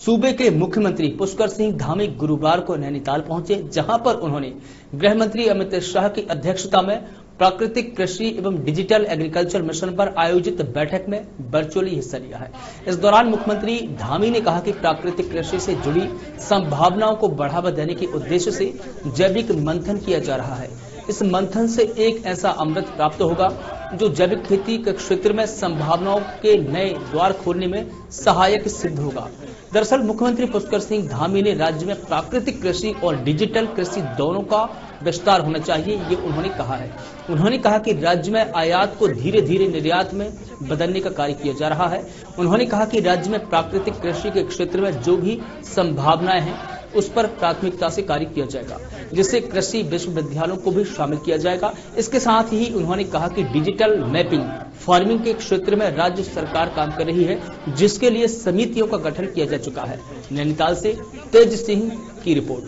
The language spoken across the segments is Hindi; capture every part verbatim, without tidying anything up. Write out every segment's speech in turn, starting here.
सूबे के मुख्यमंत्री पुष्कर सिंह धामी गुरुवार को नैनीताल पहुंचे, जहां पर उन्होंने गृह मंत्री अमित शाह की अध्यक्षता में प्राकृतिक कृषि एवं डिजिटल एग्रीकल्चर मिशन पर आयोजित बैठक में वर्चुअली हिस्सा लिया है। इस दौरान मुख्यमंत्री धामी ने कहा कि प्राकृतिक कृषि से जुड़ी संभावनाओं को बढ़ावा देने के उद्देश्य से जैविक मंथन किया जा रहा है। इस मंथन से एक ऐसा अमृत प्राप्त होगा जो जैविक खेती के क्षेत्र में संभावनाओं के नए द्वार खोलने में सहायक सिद्ध होगा। दरअसल मुख्यमंत्री पुष्कर सिंह धामी ने राज्य में प्राकृतिक कृषि और डिजिटल कृषि दोनों का विस्तार होना चाहिए, ये उन्होंने कहा है। उन्होंने कहा कि राज्य में आयात को धीरे धीरे निर्यात में बदलने का कार्य किया जा रहा है। उन्होंने कहा कि राज्य में प्राकृतिक कृषि के क्षेत्र में जो भी संभावनाएं हैं उस पर प्राथमिकता से कार्य किया जाएगा, जिससे कृषि विश्वविद्यालयों को भी शामिल किया जाएगा। इसके साथ ही उन्होंने कहा कि डिजिटल मैपिंग फार्मिंग के क्षेत्र में राज्य सरकार काम कर रही है, जिसके लिए समितियों का गठन किया जा चुका है। नैनीताल से तेज सिंह की रिपोर्ट।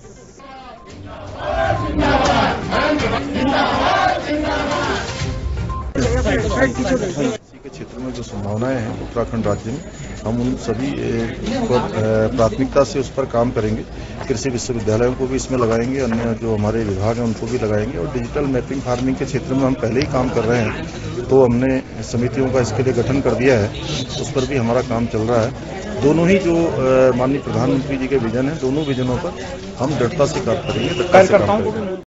के क्षेत्र में जो संभावनाएं हैं उत्तराखंड राज्य में, हम उन सभी पर प्राथमिकता से उस पर काम करेंगे। कृषि विश्वविद्यालयों को भी इसमें लगाएंगे, अन्य जो हमारे विभाग हैं उनको भी लगाएंगे। और डिजिटल मैपिंग फार्मिंग के क्षेत्र में हम पहले ही काम कर रहे हैं, तो हमने समितियों का इसके लिए गठन कर दिया है, उस पर भी हमारा काम चल रहा है। दोनों ही जो माननीय प्रधानमंत्री जी के विजन है, दोनों विजनों पर हम दृढ़ता से कार्य करेंगे।